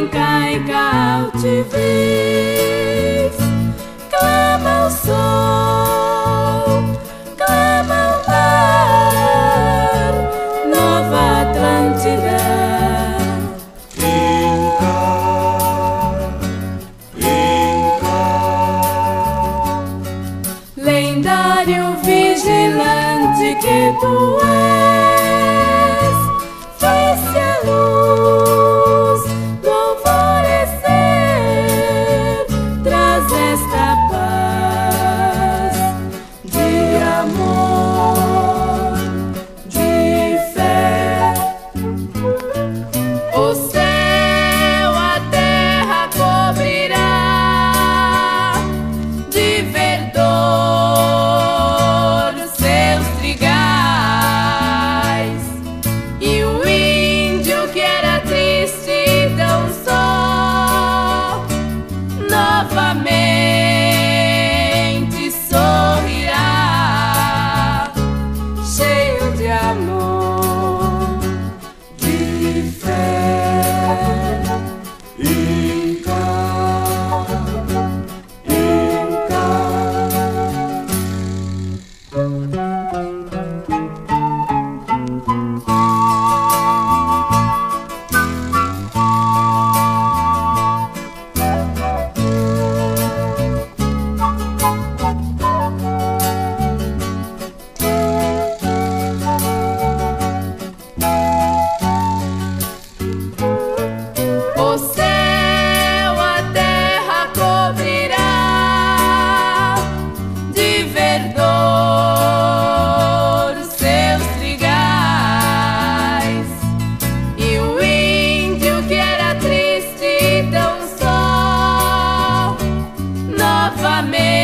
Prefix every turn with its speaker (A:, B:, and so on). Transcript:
A: cai altivez. Clama o sol, clama o mar, Nova Atlântida. Lendário vigilante que tu és, faz-se a luz do alvorecer, traz esta paz de amor, de fé. O céu, a terra cobrirá de verdor seus trigais, e o índio que era triste tão só novamente sorrirá, cheio de amor, de fé. Inca, Inca. O céu, a terra cobrirá de verdor seus trigais, e o índio que era triste tão só novamente